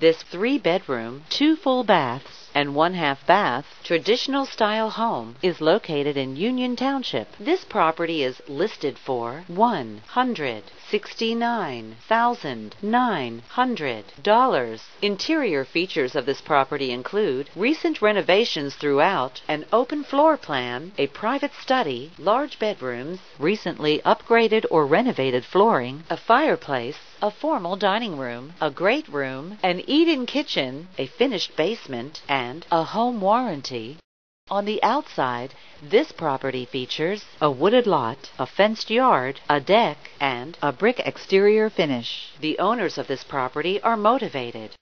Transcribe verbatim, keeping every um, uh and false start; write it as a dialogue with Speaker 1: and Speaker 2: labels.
Speaker 1: This three-bedroom, two full baths, and one half bath traditional style home is located in Union Township. This property is listed for one hundred sixty-nine thousand nine hundred dollars. Interior features of this property include recent renovations throughout, an open floor plan, a private study, large bedrooms, recently upgraded or renovated flooring, a fireplace, a formal dining room, a great room, an eat-in kitchen, a finished basement, and a home warranty. On the outside, this property features a wooded lot, a fenced yard, a deck, and a brick exterior finish. The owners of this property are motivated